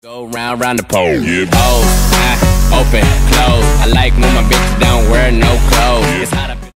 Go round the pole. Yeah. Oh, open, close. I like when my bitches don't wear no clothes. It's hot up